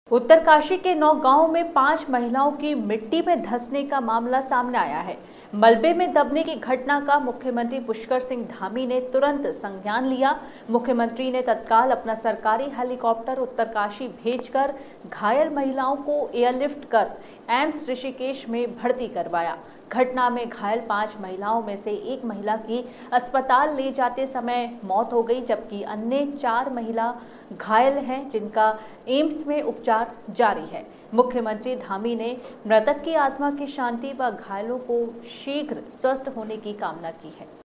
उत्तरकाशी के नौगांव में 5 महिलाओं की मिट्टी में धंसने का मामला सामने आया है। मलबे में दबने की घटना का मुख्यमंत्री पुष्कर सिंह धामी ने तुरंत संज्ञान लिया। मुख्यमंत्री ने तत्काल अपना सरकारी हेलीकॉप्टर उत्तरकाशी भेजकर घायल महिलाओं को एयरलिफ्ट कर एम्स ऋषिकेश में भर्ती करवाया। घटना में घायल 5 महिलाओं में से एक महिला की अस्पताल ले जाते समय मौत हो गई, जबकि अन्य 4 महिला घायल हैं, जिनका एम्स में उपचार जारी है। मुख्यमंत्री धामी ने मृतक की आत्मा की शांति व घायलों को शीघ्र स्वस्थ होने की कामना की है।